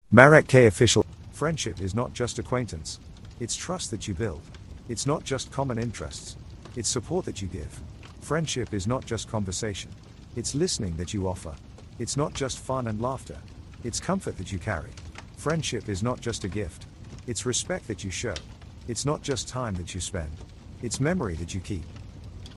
Marek.K.Official. Friendship is not just acquaintance. It's trust that you build. It's not just common interests. It's support that you give. Friendship is not just conversation. It's listening that you offer. It's not just fun and laughter. It's comfort that you carry. Friendship is not just a gift. It's respect that you show. It's not just time that you spend. It's memory that you keep.